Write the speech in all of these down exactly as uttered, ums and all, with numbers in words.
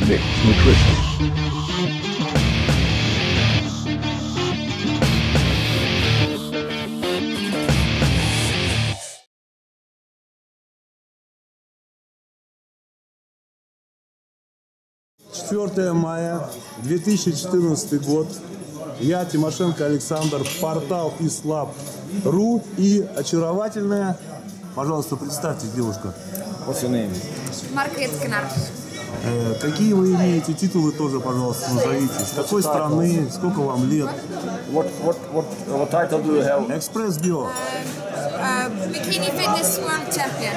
Mix Nutrition. четвёртое мая две тысячи четырнадцатый год. Я, Тимошенко Александр, портал ислаб точка ру и очаровательная, пожалуйста, представьтесь, девушка. What's your name? Маргарет Кнар. Э, какие вы имеете титулы тоже, пожалуйста, назовите. С какой страны, сколько вам лет? What what what what title do you have? Экспресс Био. Bikini Fitness World Champion.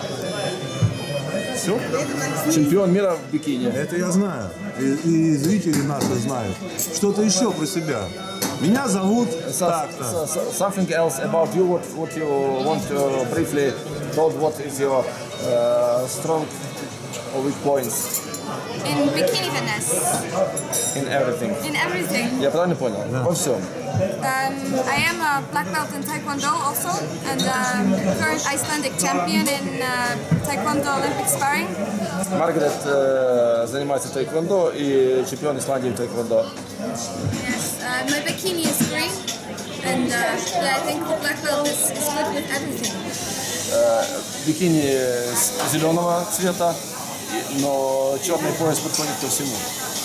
Все? Чемпион мира в бикини. Это я знаю. И, и зрители наши знают. Что-то еще про себя. Меня зовут So, так-то. so, so, something else about you. What what you want to briefly tell? What is your uh, strong or weak points In bikini fitness. in everything? In everything. Я правильно понял? Во всем. Um, I am a black belt in Taekwondo also, and um, current Icelandic champion in uh, Taekwondo Olympic sparring. Маргарет э, занимается тайквондо и чемпион Исландии в тайквондо. Yes. Uh, my bikini is green, and uh, yeah, I think the black belt is, is good with everything. Э, бикини с- зеленого цвета, и- но черный пояс подходит ко всему.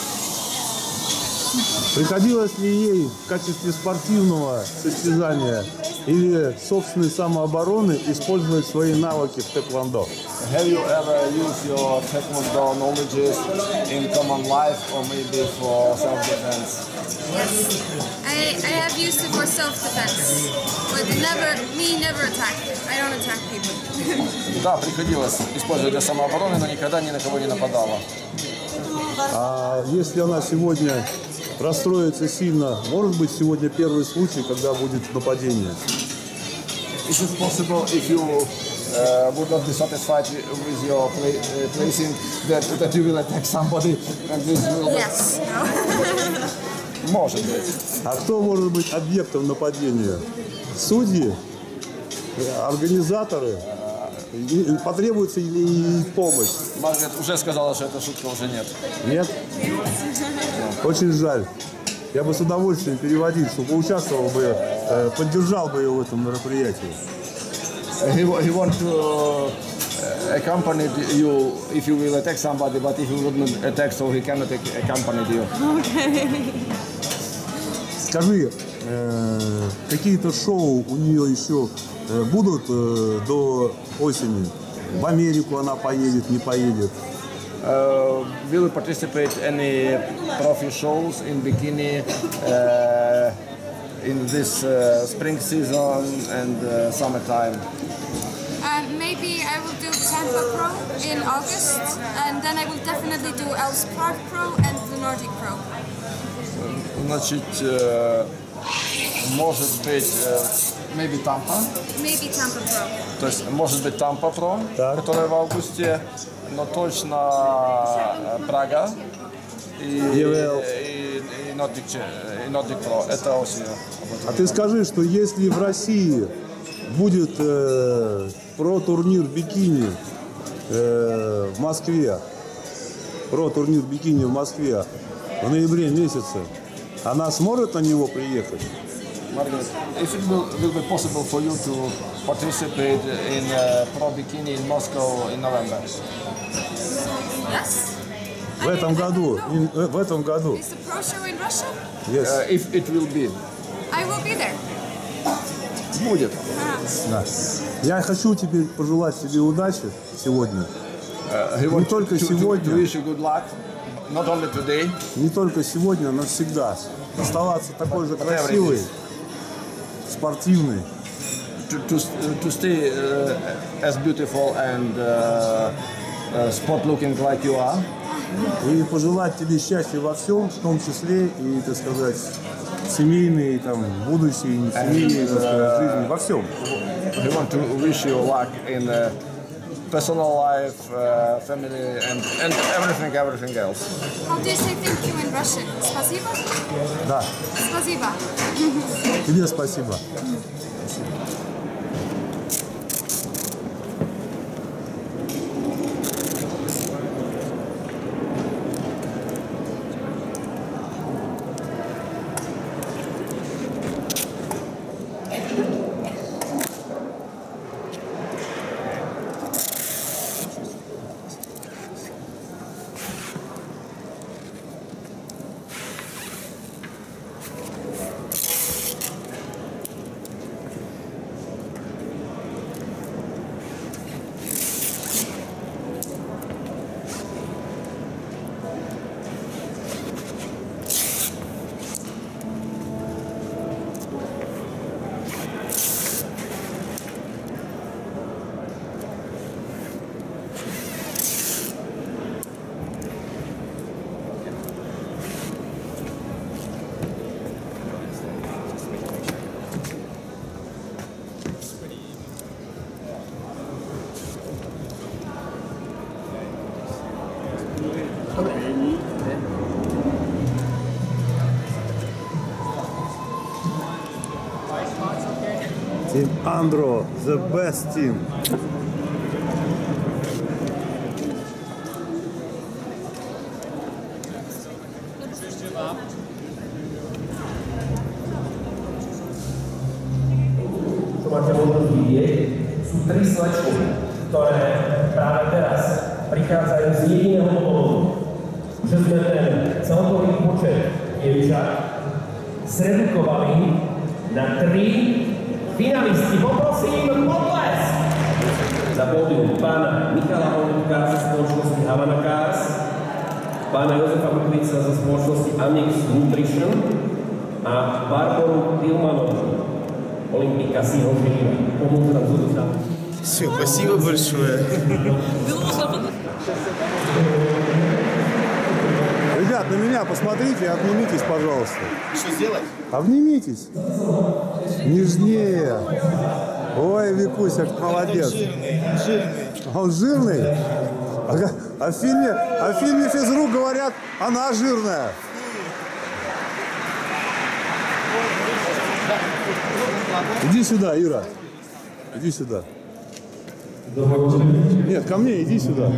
Приходилось ли ей в качестве спортивного состязания или собственной самообороны использовать свои навыки в тэквондо? Have you ever used your taekwondo knowledges in common life or maybe for self-defense? Yes. I, I have used it for self-defense, but never, me never attack. I don't attack people. Да, приходилось использовать для самообороны, но никогда ни на кого не нападала. А если она сегодня расстроится сильно, может быть сегодня первый случай, когда будет нападение? Is it possible if you uh, would not be satisfied with your play, uh, placing that, that you will attack somebody and this will... Yes. No. Может быть. А кто может быть объектом нападения? Судьи? Организаторы? И потребуется ли их помощь? Маргарет уже сказала, что эта шутка уже нет. Нет? Очень жаль. Я бы с удовольствием переводил, чтобы поучаствовал бы, э, поддержал бы его в этом мероприятии. He, wa- he want to uh, accompany you if you will attack somebody, but if you wouldn't attack, so he cannot ac- accompany you. Скажи, э, какие-то шоу у нее еще э, будут э, до осени? В Америку она поедет, не поедет? Uh, will you participate any trophy shows in bikini uh, in this uh, spring season and uh, summertime? Uh, maybe I will do Tampa Pro in August, and then I will definitely do Elspart Pro and the Nordic Pro. Значит, э, может быть, э, maybe Tampa, Maybe Tampa Pro. то есть может быть Tampa Pro, Так. которая в августе, но точно э, Прага и, И ВЛ. и, и Nordic, Che- и Nordic Pro. Это осенью. А ты скажи, что если в России будет э, про-турнир бикини э, в Москве, про-турнир бикини в Москве в ноябре месяце, она сможет на него приехать? Margaret, if it will, will be possible for you to participate in uh, Pro Bikini in Moscow in November. Yes. В этом году, ин- э, в этом году. Is the Pro Show in Russia? Yes. Uh, if it will be. I will be there. Будет. Да. Я хочу теперь пожелать тебе удачи сегодня. Uh, he wants только to, to, сегодня. to wish you good luck, not only today. Не только сегодня, но всегда. Оставаться такой же красивой, спортивной. To, to, to stay uh, as beautiful and uh, uh, sport looking like you are. И пожелать тебе счастья во всем, в том числе и, так сказать, семейные, там, будущие, не семейные, так сказать, жизни, во всем. We want to wish you luck in uh, personal life, uh, family, and, and everything, everything else. How do you say thank you in Russian? Spasibo? Да, Spasiba. тебе спасибо. in Andro, the best team. Čo máte možnosť vidieť, sú tri slečky, ktoré práve teraz prichádzajú z jediného dôvodu, že sme ten celkový počet dievčat zredukovali na tri finalistky. Poprosím potles! Za pódium pána Michala Holubka zo spoločnosti Havana Cars, pána Jozefa Bukvica zo spoločnosti Annex Nutrition a Barboru Tilmanovú, Олимпика Сиго Жилина. Помогу нам тут там. Все, спасибо большое. Ребят, на меня посмотрите и обнимитесь, пожалуйста. Что сделать? Обнимитесь. Нежнее. Ой, Викуся, молодец. Жирный, жирный. А он жирный? А, а, в фильме, а в фильме «Физрук» говорят, она жирная. Иди сюда, Ира. Иди сюда. Нет, ко мне, иди сюда.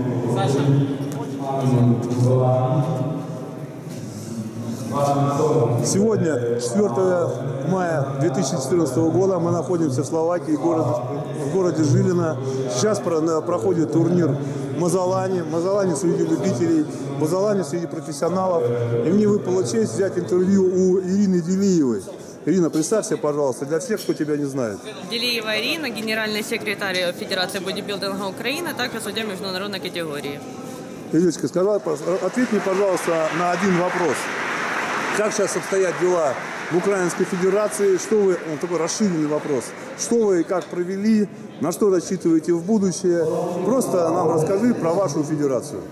Сегодня, четвёртого мая две тысячи четырнадцатого года, мы находимся в Словакии, город, в городе Жилина. Сейчас проходит турнир Мазалани. Мазалани среди любителей, Мазалани среди профессионалов. И мне выпала честь взять интервью у Ирины Делиевой. Ирина, представься, пожалуйста, для всех, кто тебя не знает. Делиева Ирина, генеральный секретарь Федерации бодибилдинга Украины, также судья международной категории. Ирочка, скажи, ответь мне, пожалуйста, на один вопрос. Как сейчас обстоят дела в Украинской Федерации? Что вы, он такой расширенный вопрос, что вы и как провели, на что рассчитываете в будущее? Просто нам расскажи про вашу федерацию.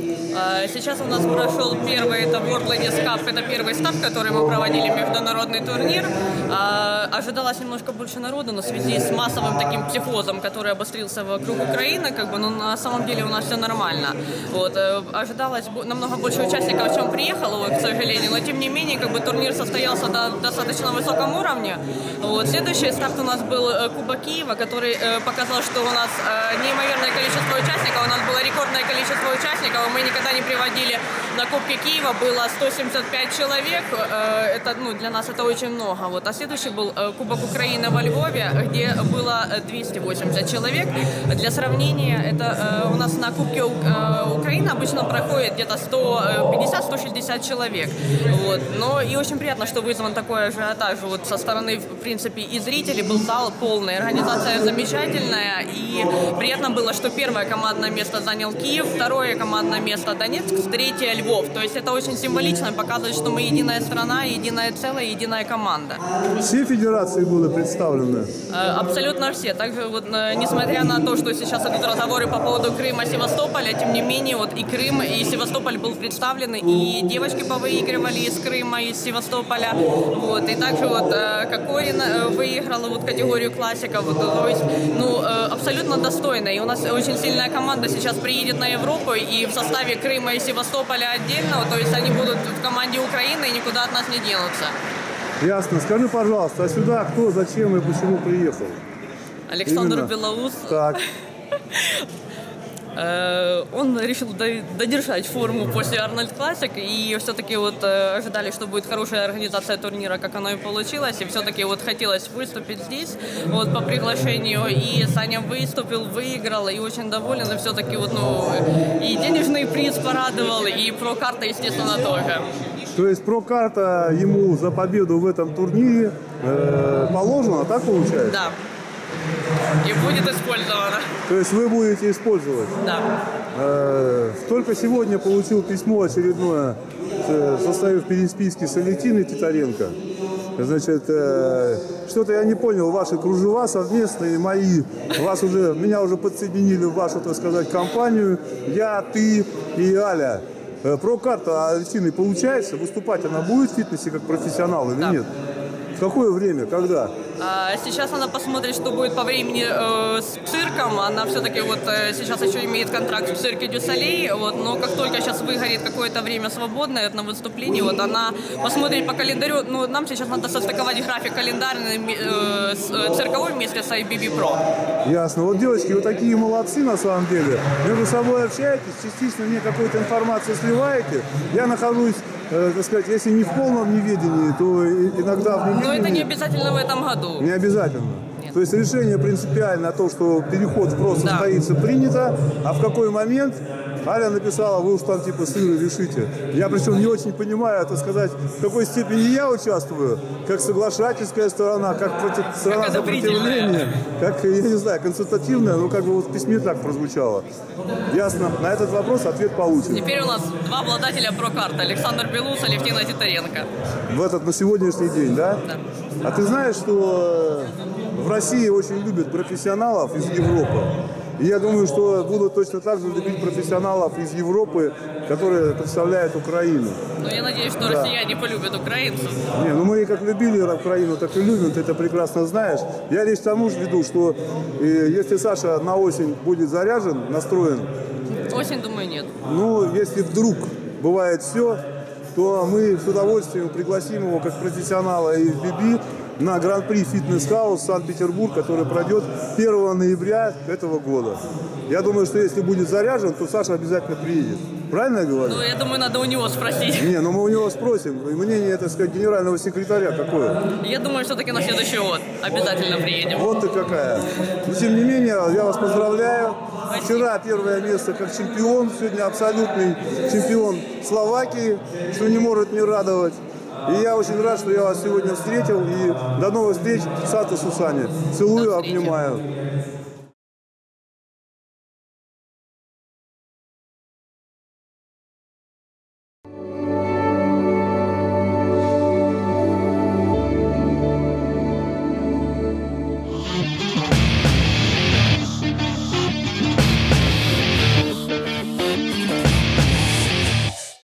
Сейчас у нас прошел первый, это World Ladies Cup, это первый старт, который мы проводили, международный турнир. Ожидалось немножко больше народу, но в связи с массовым таким психозом, который обострился вокруг Украины, как бы, ну, на самом деле у нас все нормально. Вот, ожидалось намного больше участников, чем приехало, к сожалению, но тем не менее, как бы, турнир состоялся на достаточно высоком уровне. Вот, следующий старт у нас был Кубок Киева, который показал, что у нас неимоверное количество участников, у нас было рекордное количество участников. Мы никогда не приводили на Кубке Киева, было сто семьдесят пять человек, это, ну, для нас это очень много. Вот. А следующий был Кубок Украины во Львове, где было двести восемьдесят человек. Для сравнения, это у нас на Кубке Украины обычно проходит где-то сто пятьдесят — сто шестьдесят человек. Вот. Но и очень приятно, что вызван такой ажиотаж вот со стороны, в принципе, и зрителей. Был зал полный, организация замечательная, и приятно было, что первое командное место занял Киев, второе командное место Донецк, третье Львов. То есть это очень символично и показывает, что мы единая страна, единое целое, единая команда. Все федерации были представлены? Абсолютно все. Также вот, несмотря на то, что сейчас идут разговоры по поводу Крыма, Севастополя, тем не менее вот и Крым, и Севастополь был представлены, и девочки повыигрывали из Крыма, из Севастополя. Вот. И также вот Кокорин выиграла вот категорию классиков. Вот, то есть, ну, абсолютно достойно. И у нас очень сильная команда сейчас приедет на Европу, и в составе Крыма и Севастополя отдельно, то есть они будут в команде Украины и никуда от нас не денутся. Ясно. Скажи, пожалуйста, а сюда кто, зачем и почему приехал? Александр Именно. Белоус. Так. Он решил додержать форму после Арнольд Классик, и все-таки вот ожидали, что будет хорошая организация турнира, как оно и получилось, и все-таки вот хотелось выступить здесь вот по приглашению, и Саня выступил, выиграл, и очень доволен, и все-таки вот, ну, и денежный приз порадовал, и про-карта, естественно, тоже. То есть про-карта ему за победу в этом турнире э, положена, так получается? Да. И будет использовано. То есть вы будете использовать? Да. Э, только сегодня получил письмо очередное, э, составив переписки с Алевтиной Титаренко. Значит, э, что-то я не понял, ваши кружева совместные, мои, вас уже, меня уже подсоединили в вашу, так сказать, компанию, я, ты и Аля. Э, про-карта Алевтины получается, выступать она будет в фитнесе как профессионал или да. нет? В какое время, когда? А сейчас она посмотрит, что будет по времени э, с цирком. Она все-таки вот э, сейчас еще имеет контракт в цирке Дю Солей. Вот, но как только сейчас выгорит какое-то время свободное на выступлении, вот она посмотрит по календарю. Ну, нам сейчас надо состыковать график календарный э, с, э, цирковой вместе с ай би би про. Ясно. Вот, девочки, вы такие молодцы на самом деле. Между собой общаетесь, частично мне какую-то информацию сливаете. Я нахожусь, э, так сказать, если не в полном неведении, то иногда в неведении. Но это не обязательно в этом году. Не обязательно. Нет. То есть решение принципиально о том, что переход в ПРО состоится, да, принято, а в какой момент Аля написала, вы уж там типа сыры решите. Я причем не очень понимаю, это сказать, в какой степени я участвую, как соглашательская сторона, как против, сторона как сопротивления, как, я не знаю, консультативная, ну как бы вот в письме так прозвучало. Ясно. На этот вопрос ответ получен. Теперь у нас два обладателя прокарты. Александр Белус, Алевтина Титаренко. В этот, на сегодняшний день, да? Да. А ты знаешь, что в России очень любят профессионалов из Европы. И я думаю, что будут точно так же любить профессионалов из Европы, которые представляют Украину. Ну, я надеюсь, что да, россияне полюбят украинцев. Не, ну мы как любили Украину, так и любим, ты это прекрасно знаешь. Я лишь тому же веду, что э, если Саша на осень будет заряжен, настроен... Осень, думаю, нет. Ну, если вдруг бывает все, то мы с удовольствием пригласим его как профессионала из би би на Гран-при Фитнес-хаус Санкт-Петербург, который пройдет первого ноября этого года. Я думаю, что если будет заряжен, то Саша обязательно приедет. Правильно я говорю? Ну, я думаю, надо у него спросить. Не, ну мы у него спросим. И мнение, так сказать, генерального секретаря какое? Я думаю, все-таки на следующий год обязательно приедем. Вот ты какая. Но тем не менее, я вас поздравляю. Вчера первое место как чемпион, сегодня абсолютный чемпион Словакии, что не может не радовать. И я очень рад, что я вас сегодня встретил. И до новых встреч в Санта-Сусане. Целую, обнимаю.